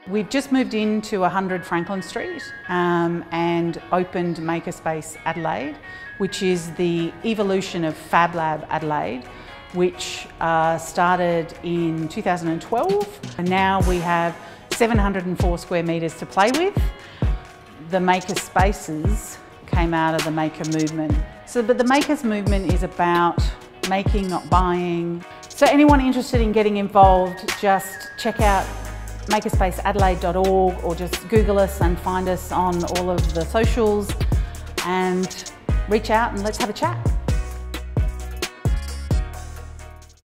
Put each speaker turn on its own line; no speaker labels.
We've just moved into 100 Franklin Street and opened Makerspace Adelaide, which is the evolution of Fab Lab Adelaide, which started in 2012. And now we have 704 square metres to play with. The maker spaces came out of the maker movement. But the makers movement is about making, not buying. So anyone interested in getting involved, just check out makerspaceadelaide.org or just Google us and find us on all of the socials and reach out and let's have a chat.